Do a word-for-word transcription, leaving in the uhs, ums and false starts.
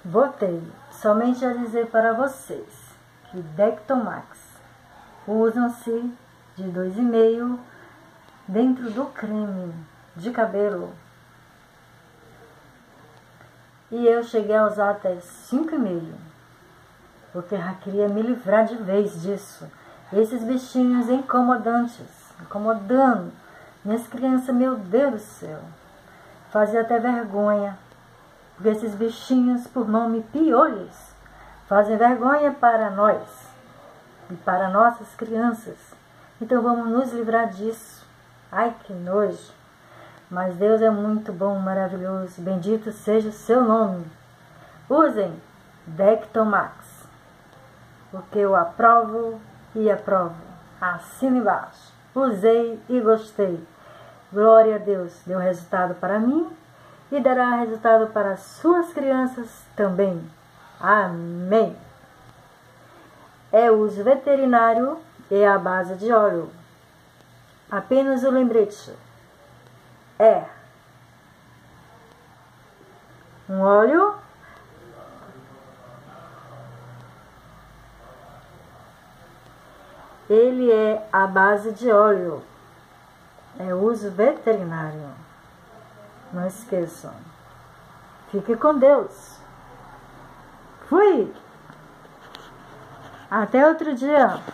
Voltei somente a dizer para vocês que Dectomax usam-se de dois e meio dentro do creme de cabelo. E eu cheguei a usar até cinco e meio, porque já queria me livrar de vez disso. Esses bichinhos incomodantes, incomodando minhas crianças, meu Deus do céu. Fazia até vergonha, porque esses bichinhos, por nome piolhos, fazem vergonha para nós e para nossas crianças. Então vamos nos livrar disso. Ai, que nojo. Mas Deus é muito bom, maravilhoso. Bendito seja o seu nome. Usem Dectomax, porque eu aprovo e aprovo. Assina embaixo. Usei e gostei. Glória a Deus. Deu resultado para mim e dará resultado para as suas crianças também. Amém. É uso veterinário e a base de óleo. Apenas o lembrete. É um óleo ele é a base de óleo, é uso veterinário. Não esqueçam. Fique com Deus. Fui. Até outro dia.